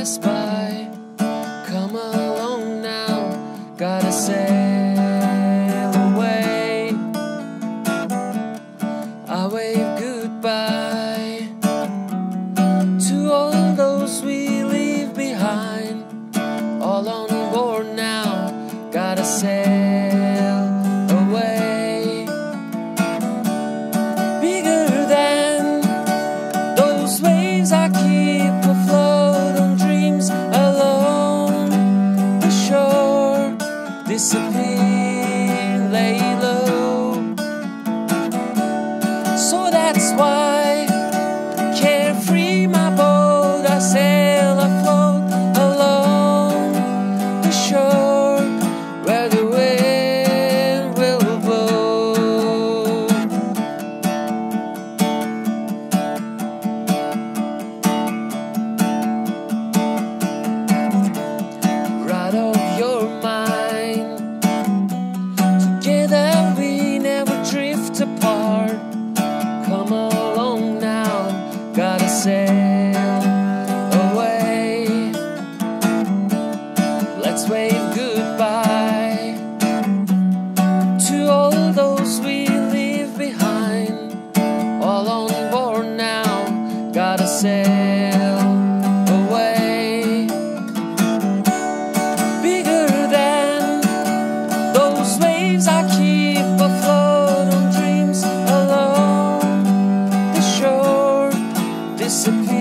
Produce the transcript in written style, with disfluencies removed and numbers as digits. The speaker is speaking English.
pass by. Come along now, gotta sail away. I wave goodbye to all those we leave behind. All on board now, gotta sail away. Bigger than those waves I keep afloat on dreams along the shore. Disappear, lay low. So that's why, carefree my boat, I sail afloat along the shore where the wind will blow. Right off your mind, together we never drift apart. Come along now, gotta sail away. Let's wave goodbye to all those we leave behind. All on board now, gotta sail away. Bigger than those waves I keep afloat on dreams along the shore. Disappear.